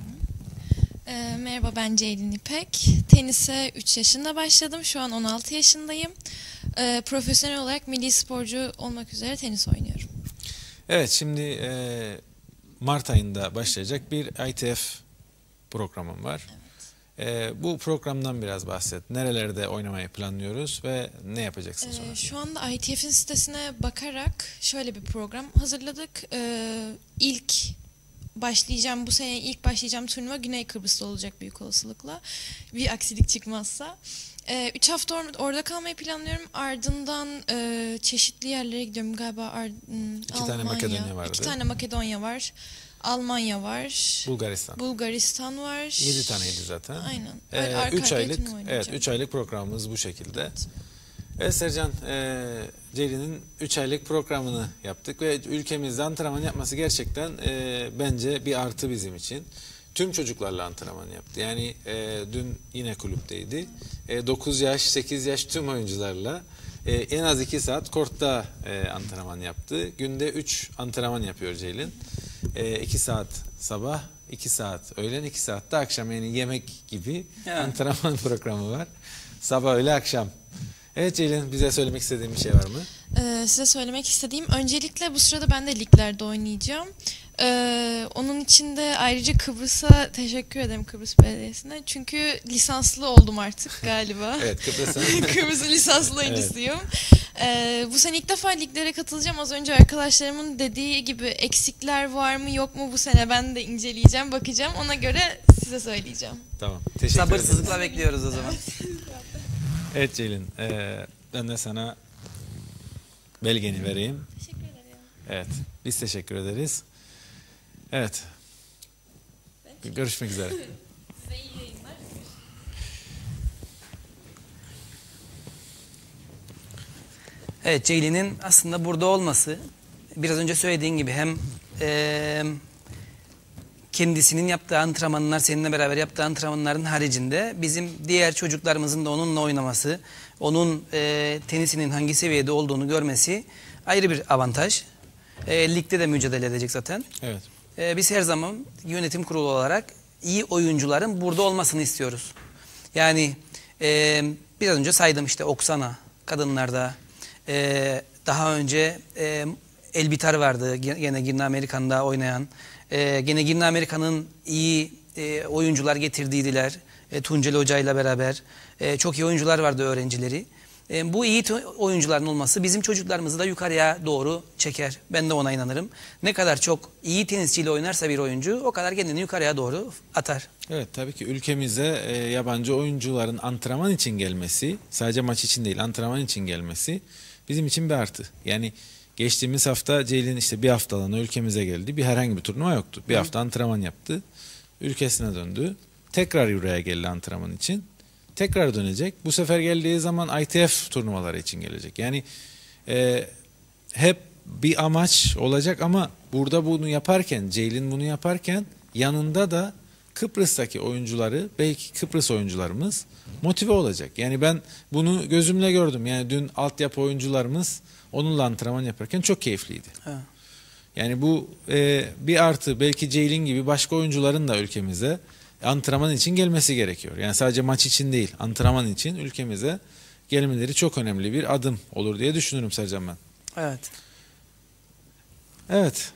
E, merhaba, ben Ceylin İpek. Tenise üç yaşında başladım. Şu an on altı yaşındayım. E, profesyonel olarak milli sporcu olmak üzere tenis oynuyorum. Evet, şimdi e, Mart ayında başlayacak bir I T F programım var. Evet. E, bu programdan biraz bahset. Nerelerde oynamayı planlıyoruz ve ne yapacaksın sonra? E, şu anda I T F'in sitesine bakarak şöyle bir program hazırladık. E, ilk başlayacağım, bu sene ilk başlayacağım turnuva Güney Kıbrıs'ta olacak büyük olasılıkla. Bir aksilik çıkmazsa. Ee, üç hafta or- orada kalmayı planlıyorum. Ardından e, çeşitli yerlere gidiyorum. Galiba Ar- İki Almanya. tane Makedonya vardı. İki tane Makedonya var. Almanya var. Bulgaristan. Bulgaristan var. Yedi taneydi zaten. Aynen. Ee, üç aylık, evet, üç aylık programımız bu şekilde. Evet, evet Sercan, e, Ceylin'in üç aylık programını yaptık ve ülkemizde antrenman yapması gerçekten e, bence bir artı bizim için. Tüm çocuklarla antrenman yaptı. Yani e, dün yine kulüpteydi. E, dokuz yaş, sekiz yaş tüm oyuncularla e, en az iki saat kortta e, antrenman yaptı. Günde üç antrenman yapıyor Ceylin. E, iki saat sabah, iki saat öğlen, iki saat de akşam, yani yemek gibi yani antrenman programı var. Sabah, öğle, akşam. Evet Ceylin, bize söylemek istediğin bir şey var mı? Ee, size söylemek istediğim, öncelikle bu sırada ben de liglerde oynayacağım. Ee, onun için de ayrıca Kıbrıs'a teşekkür ederim, Kıbrıs Belediyesi'ne. Çünkü lisanslı oldum artık galiba. Evet, Kıbrıs'ın Kıbrıs'ın lisanslı oyuncusuyum. Evet. Ee, bu sene ilk defa liglere katılacağım. Az önce arkadaşlarımın dediği gibi eksikler var mı yok mu bu sene ben de inceleyeceğim, bakacağım. Ona göre size söyleyeceğim. Tamam. Teşekkür Sabırsızlıkla bekliyoruz o zaman. Evet Ceylin, e, ben de sana belgeni vereyim. Teşekkür ederim. Evet, biz teşekkür ederiz. Evet. Görüşmek üzere. Size iyi yayınlar. Evet, Ceylin'in aslında burada olması, biraz önce söylediğin gibi hem e, kendisinin yaptığı antrenmanlar, seninle beraber yaptığı antrenmanların haricinde bizim diğer çocuklarımızın da onunla oynaması, onun e, tenisinin hangi seviyede olduğunu görmesi ayrı bir avantaj. E, ligde de mücadele edecek zaten. Evet. E, biz her zaman yönetim kurulu olarak iyi oyuncuların burada olmasını istiyoruz. Yani e, biraz önce saydım işte Oksana kadınlarda, e, daha önce e, Elbitar vardı gene Girne Amerikan'da oynayan. E, gene Girne Amerikan'ın iyi e, oyuncular getirdiydiler. E, Tunceli Hoca ile beraber e, çok iyi oyuncular vardı, öğrencileri. E, bu iyi oyuncuların olması bizim çocuklarımızı da yukarıya doğru çeker. Ben de ona inanırım. Ne kadar çok iyi tenisçiyle oynarsa bir oyuncu, o kadar kendini yukarıya doğru atar. Evet, tabii ki ülkemize e, yabancı oyuncuların antrenman için gelmesi, sadece maç için değil antrenman için gelmesi bizim için bir artı. Yani geçtiğimiz hafta Ceylin işte bir haftalığına ülkemize geldi. Bir herhangi bir turnuva yoktu. Bir Hı. hafta antrenman yaptı. Ülkesine döndü. Tekrar buraya geldi antrenman için. Tekrar dönecek. Bu sefer geldiği zaman I T F turnuvaları için gelecek. Yani e, hep bir amaç olacak ama burada bunu yaparken, Ceylin bunu yaparken yanında da Kıbrıs'taki oyuncuları, belki Kıbrıs oyuncularımız motive olacak. Yani ben bunu gözümle gördüm. Yani dün altyapı oyuncularımız onunla antrenman yaparken çok keyifliydi. Ha. Yani bu e, bir artı, belki Ceylin gibi başka oyuncuların da ülkemize antrenman için gelmesi gerekiyor. Yani sadece maç için değil, antrenman için ülkemize gelmeleri çok önemli bir adım olur diye düşünüyorum Sercan ben. Evet. Evet.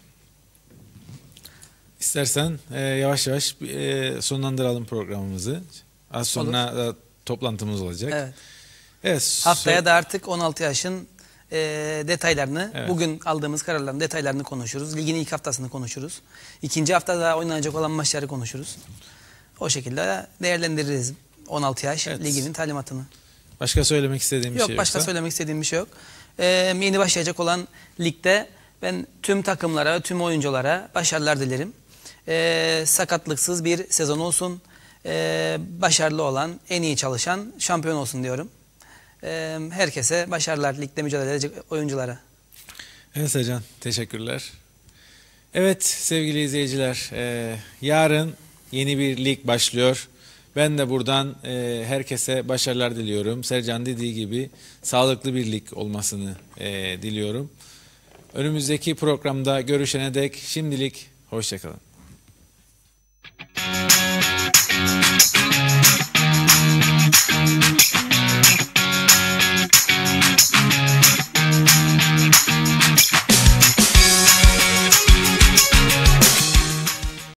İstersen e, yavaş yavaş e, sonlandıralım programımızı. Az sonra da toplantımız olacak. Evet. Evet. Haftaya da artık on altı yaşın e, detaylarını, Evet. bugün aldığımız kararların detaylarını konuşuruz. Ligin ilk haftasını konuşuruz. İkinci haftada oynanacak olan maçları konuşuruz. O şekilde değerlendiririz on altı yaş Evet. liginin talimatını. Başka söylemek istediğim bir Yok şey başka yoksa? söylemek istediğim bir şey yok. Ee, yeni başlayacak olan ligde ben tüm takımlara, tüm oyunculara başarılar dilerim. Ee, sakatlıksız bir sezon olsun. Ee, başarılı olan, en iyi çalışan şampiyon olsun diyorum. Ee, herkese başarılar ligde mücadele edecek oyunculara. Evet Sercan, teşekkürler. Evet sevgili izleyiciler, e, yarın yeni bir lig başlıyor. Ben de buradan e, herkese başarılar diliyorum. Sercan dediği gibi sağlıklı bir lig olmasını e, diliyorum. Önümüzdeki programda görüşene dek şimdilik hoşça kalın.